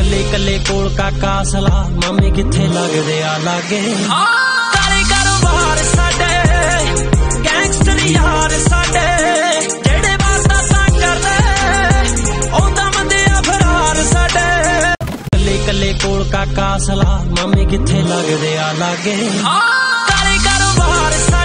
कले कले कोल काका सला मामे किथे लगदे आ लागे करे कारोबार साडे गैंगस्टर यार साडे जेड़े बातां तां करदे ओंदा बंदे आ फरार साडे कले कले कोल काका सला मामे किथे लगदे आ लागे करे कारोबार